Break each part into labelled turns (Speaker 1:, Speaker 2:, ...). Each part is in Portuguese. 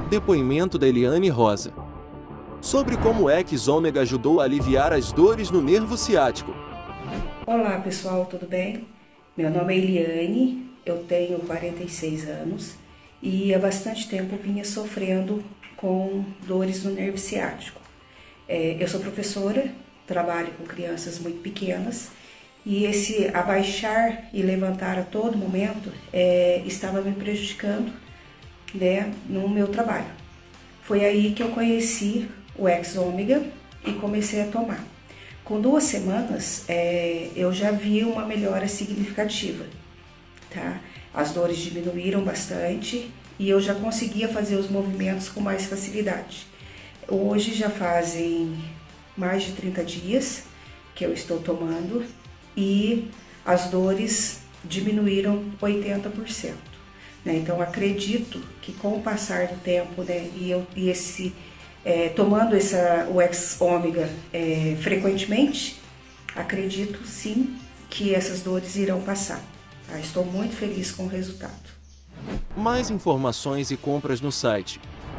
Speaker 1: Depoimento da Eliane Rosa. Sobre como o X Ômega ajudou a aliviar as dores no nervo ciático.
Speaker 2: Olá pessoal, tudo bem? Meu nome é Eliane, eu tenho 46 anos e há bastante tempo vinha sofrendo com dores no nervo ciático. Eu sou professora, trabalho com crianças muito pequenas e esse abaixar e levantar a todo momento estava me prejudicando, né, no meu trabalho. Foi aí que eu conheci o X Ômega e comecei a tomar. Com 2 semanas, eu já vi uma melhora significativa, tá? As dores diminuíram bastante e eu já conseguia fazer os movimentos com mais facilidade. Hoje já fazem mais de 30 dias que eu estou tomando e as dores diminuíram 80%. Né? Então acredito que com o passar do tempo, né, tomando o X Ômega frequentemente, acredito sim que essas dores irão passar. Tá? Estou muito feliz com o resultado.
Speaker 1: Mais informações e compras no site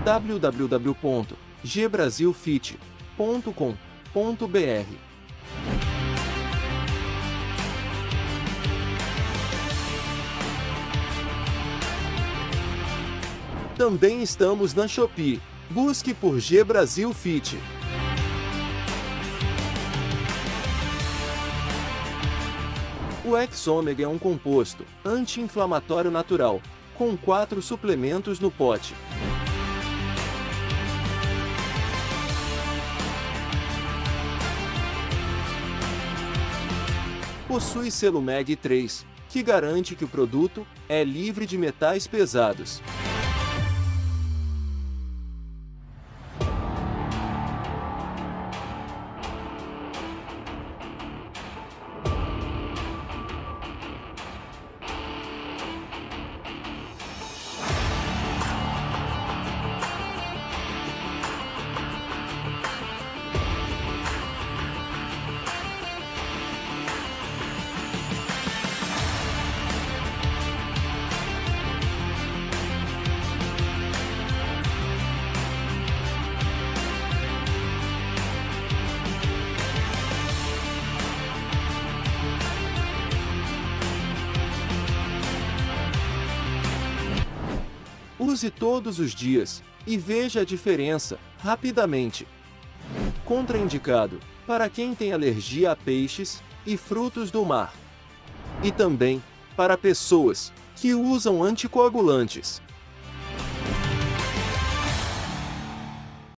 Speaker 1: www.gbrasilfit.com.br. Também estamos na Shopee. Busque por G Brasil Fit. O X Ômega é um composto anti-inflamatório natural, com 4 suplementos no pote. Possui selo MEG 3, que garante que o produto é livre de metais pesados. Use todos os dias e veja a diferença rapidamente. Contraindicado para quem tem alergia a peixes e frutos do mar. E também para pessoas que usam anticoagulantes.